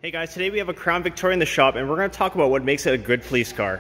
Hey guys, today we have a Crown Victoria in the shop and we're going to talk about what makes it a good police car.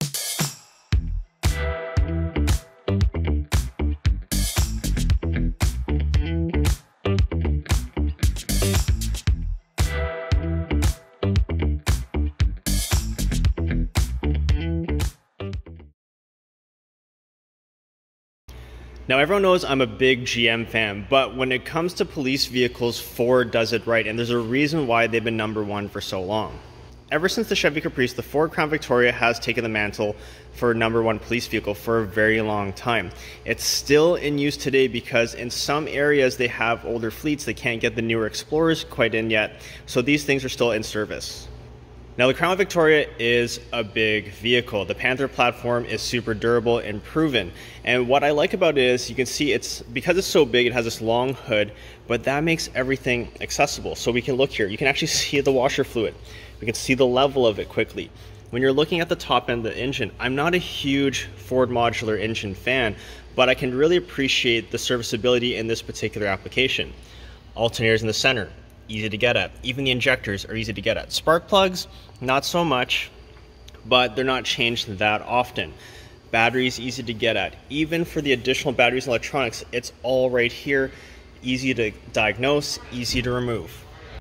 Now everyone knows I'm a big GM fan, but when it comes to police vehicles, Ford does it right, and there's a reason why they've been #1 for so long. Ever since the Chevy Caprice, the Ford Crown Victoria has taken the mantle for #1 police vehicle for a very long time. It's still in use today because in some areas they have older fleets, they can't get the newer Explorers quite in yet, so these things are still in service. Now the Crown Victoria is a big vehicle. The Panther platform is super durable and proven. And what I like about it is you can see because it's so big, it has this long hood, but that makes everything accessible. So we can look here, you can actually see the washer fluid. We can see the level of it quickly. When you're looking at the top end of the engine, I'm not a huge Ford modular engine fan, but I can really appreciate the serviceability in this particular application. Alternators in the center, easy to get at. Even the injectors are easy to get at. Spark plugs, not so much, but they're not changed that often. Batteries, easy to get at. Even for the additional batteries and electronics, it's all right here. Easy to diagnose, easy to remove.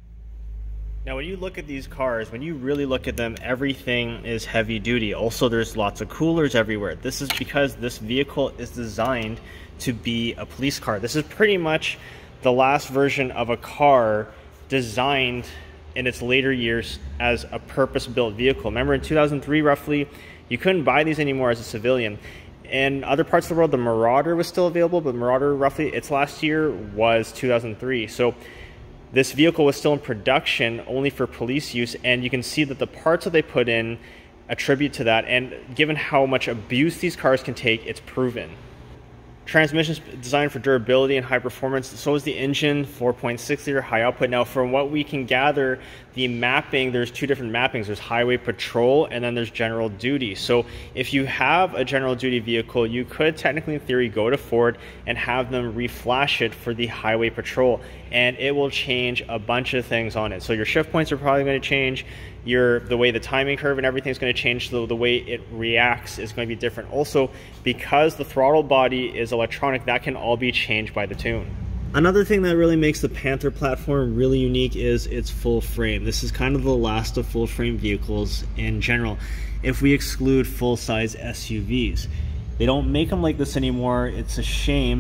Now when you look at these cars, when you really look at them, everything is heavy duty. Also, there's lots of coolers everywhere. This is because this vehicle is designed to be a police car. This is pretty much the last version of a car designed in its later years as a purpose-built vehicle. Remember in 2003 roughly, you couldn't buy these anymore as a civilian. In other parts of the world, the Marauder was still available, but Marauder roughly, its last year was 2003. So this vehicle was still in production only for police use, and you can see that the parts that they put in attribute to that, and given how much abuse these cars can take, it's proven. Transmission is designed for durability and high performance. So is the engine, 4.6 liter high output. Now from what we can gather, the mapping, there's two different mappings. There's highway patrol and then there's general duty. So if you have a general duty vehicle, you could technically in theory go to Ford and have them reflash it for the highway patrol, and it will change a bunch of things on it. So your shift points are probably going to change. The way the timing curve and everything is going to change, so the way it reacts is going to be different. Also, because the throttle body is electronic, that can all be changed by the tune. Another thing that really makes the Panther platform really unique is its full frame. This is kind of the last of full frame vehicles in general, if we exclude full-size SUVs. They don't make them like this anymore. It's a shame,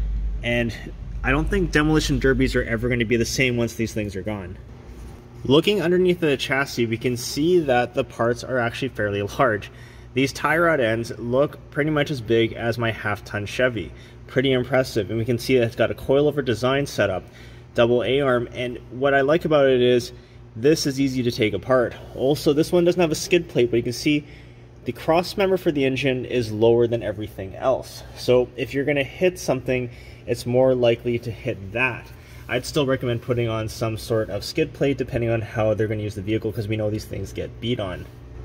and I don't think demolition derbies are ever going to be the same once these things are gone. Looking underneath the chassis, we can see that the parts are actually fairly large. These tie rod ends look pretty much as big as my half-ton Chevy. Pretty impressive, and we can see that it's got a coilover design setup, double A-arm, and what I like about it is this is easy to take apart. Also, this one doesn't have a skid plate, but you can see the cross member for the engine is lower than everything else. So if you're going to hit something, it's more likely to hit that. I'd still recommend putting on some sort of skid plate depending on how they're going to use the vehicle, because we know these things get beat on.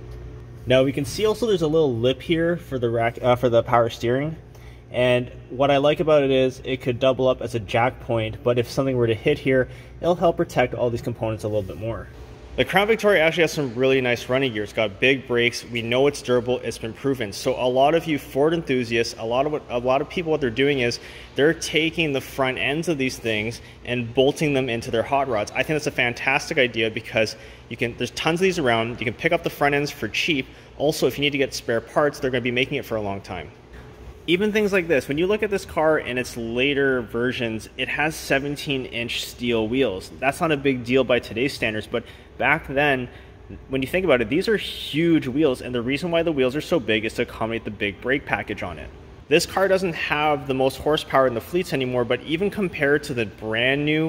Now we can see also there's a little lip here for the rack for the power steering, and what I like about it is it could double up as a jack point, but if something were to hit here, it'll help protect all these components a little bit more. The Crown Victoria actually has some really nice running gear. It's got big brakes. We know it's durable. It's been proven. So a lot of you Ford enthusiasts, a lot of people, what they're doing is they're taking the front ends of these things and bolting them into their hot rods. I think that's a fantastic idea because there's tons of these around. You can pick up the front ends for cheap. Also, if you need to get spare parts, they're going to be making it for a long time. Even things like this, when you look at this car in its later versions, it has 17-inch steel wheels. That's not a big deal by today's standards, but back then, when you think about it, these are huge wheels, and the reason why the wheels are so big is to accommodate the big brake package on it. This car doesn't have the most horsepower in the fleets anymore, but even compared to the brand new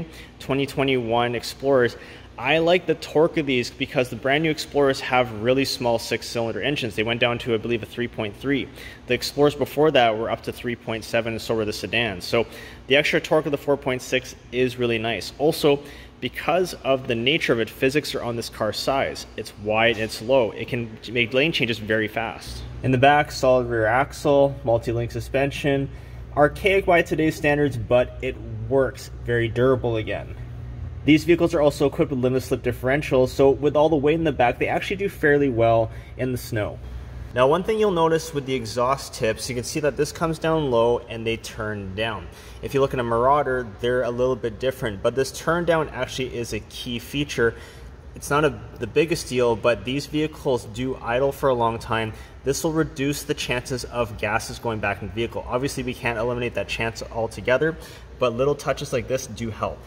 2021 Explorers, I like the torque of these because the brand new Explorers have really small 6-cylinder engines. They went down to, I believe, a 3.3. The Explorers before that were up to 3.7, and so were the sedans. So the extra torque of the 4.6 is really nice. Also, because of the nature of it, physics are on this car's size. It's wide and it's low. It can make lane changes very fast. In the back, solid rear axle, multi-link suspension. Archaic by today's standards, but it works. Very durable again. These vehicles are also equipped with limited slip differentials, so with all the weight in the back, they actually do fairly well in the snow. Now, one thing you'll notice with the exhaust tips, you can see that this comes down low and they turn down. If you look at a Marauder, they're a little bit different, but this turn down actually is a key feature. It's not the biggest deal, but these vehicles do idle for a long time. This will reduce the chances of gases going back in the vehicle. Obviously, we can't eliminate that chance altogether, but little touches like this do help.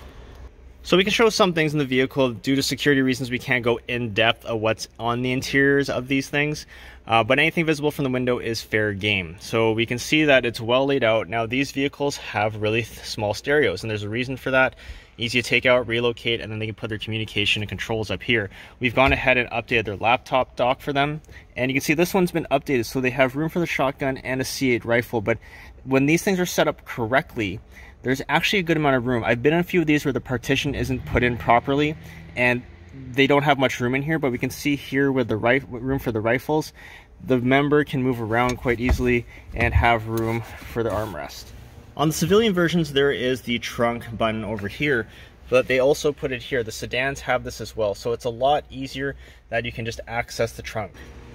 So we can show some things in the vehicle. Due to security reasons, we can't go in depth of what's on the interiors of these things, but anything visible from the window is fair game. So we can see that it's well laid out. Now, these vehicles have really small stereos, and there's a reason for that. Easy to take out, relocate, and then they can put their communication and controls up here. We've gone ahead and updated their laptop dock for them, and you can see this one's been updated, so they have room for the shotgun and a C8 rifle. But when these things are set up correctly, there's actually a good amount of room. I've been in a few of these where the partition isn't put in properly, and they don't have much room in here, but we can see here with the room for the rifles, the member can move around quite easily and have room for the armrest. On the civilian versions, there is the trunk button over here, but they also put it here. The sedans have this as well, so it's a lot easier that you can just access the trunk.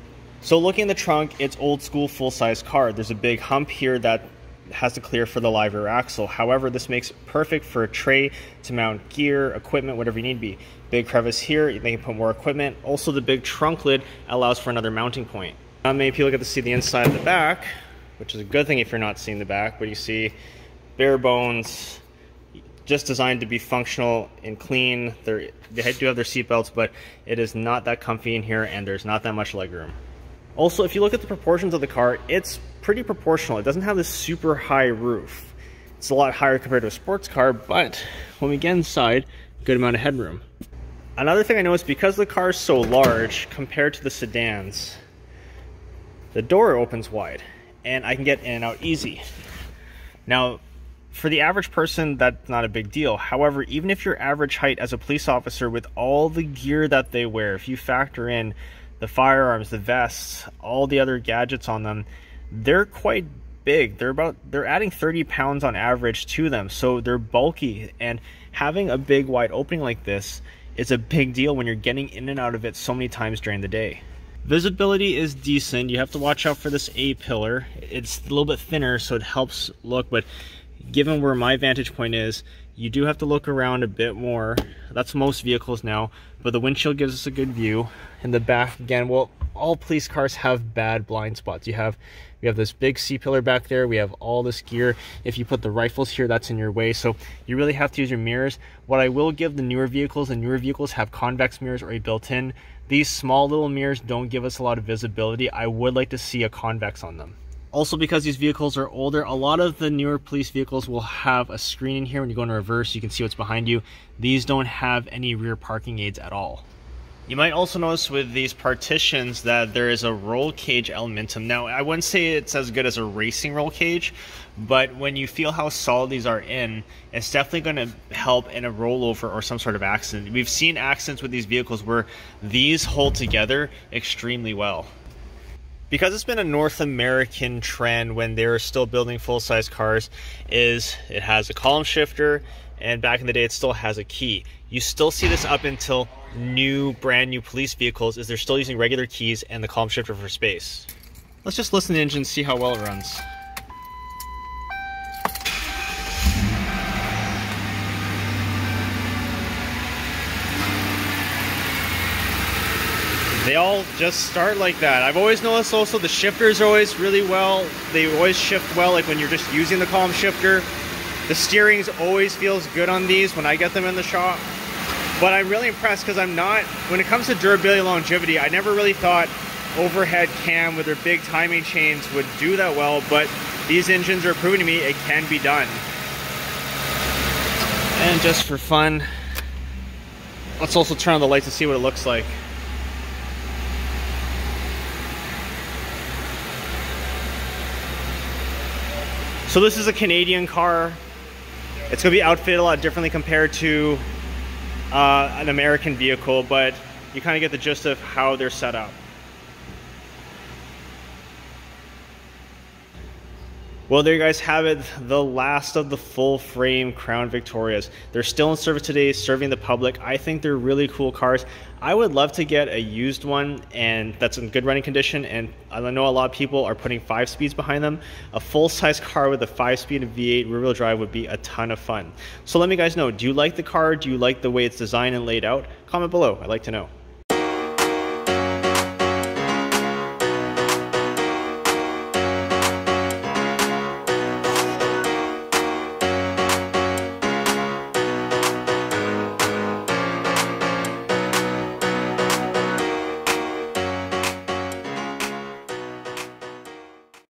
So looking at the trunk, it's old school full-size car. There's a big hump here that has to clear for the live rear axle. However, this makes it perfect for a tray to mount gear, equipment, whatever you need to be. Big crevice here, they can put more equipment. Also, the big trunk lid allows for another mounting point. Not many people get to see the inside of the back, which is a good thing if you're not seeing the back, but you see bare bones, just designed to be functional and clean. They do have their seat belts, but it is not that comfy in here, and there's not that much legroom. Also, if you look at the proportions of the car, it's pretty proportional. It doesn't have this super high roof. It's a lot higher compared to a sports car, but when we get inside, good amount of headroom. Another thing I noticed, because the car is so large compared to the sedans, the door opens wide and I can get in and out easy. Now, for the average person, that's not a big deal. However, even if you're average height as a police officer, with all the gear that they wear, if you factor in the firearms, the vests, all the other gadgets on them, they're quite big. They're adding 30 pounds on average to them, so they're bulky, and having a big wide opening like this is a big deal when you're getting in and out of it so many times during the day. Visibility is decent. You have to watch out for this A-pillar. It's a little bit thinner, so it helps look, but given where my vantage point is, you do have to look around a bit more. That's most vehicles now, but the windshield gives us a good view. In the back, again, well, all police cars have bad blind spots. We have this big C-pillar back there. We have all this gear. If you put the rifles here, that's in your way. So you really have to use your mirrors. What I will give the newer vehicles have convex mirrors already built in. These small little mirrors don't give us a lot of visibility. I would like to see a convex on them. Also, because these vehicles are older, a lot of the newer police vehicles will have a screen in here. When you go into reverse, you can see what's behind you. These don't have any rear parking aids at all. You might also notice with these partitions that there is a roll cage element to them. Now, I wouldn't say it's as good as a racing roll cage, but when you feel how solid these are in, it's definitely going to help in a rollover or some sort of accident. We've seen accidents with these vehicles where these hold together extremely well. Because it's been a North American trend when they were still building full-size cars, is it has a column shifter, and back in the day it still has a key. You still see this up until brand new police vehicles, is they're still using regular keys and the column shifter for space. Let's just listen to the engine and see how well it runs. They all just start like that. I've always noticed also the shifters are always really well. They always shift well, like when you're just using the column shifter. The steering always feels good on these when I get them in the shop. But I'm really impressed because when it comes to durability and longevity, I never really thought overhead cam with their big timing chains would do that well, but these engines are proving to me it can be done. And just for fun, let's also turn on the lights to see what it looks like. So this is a Canadian car. It's going to be outfitted a lot differently compared to an American vehicle, but you kind of get the gist of how they're set up. Well, there you guys have it, the last of the full frame Crown Victorias. They're still in service today, serving the public. I think they're really cool cars. I would love to get a used one and that's in good running condition, and I know a lot of people are putting 5 speeds behind them. A full-size car with a 5-speed V8 rear-wheel drive would be a ton of fun. So let me guys know, do you like the car? Do you like the way it's designed and laid out? Comment below, I'd like to know.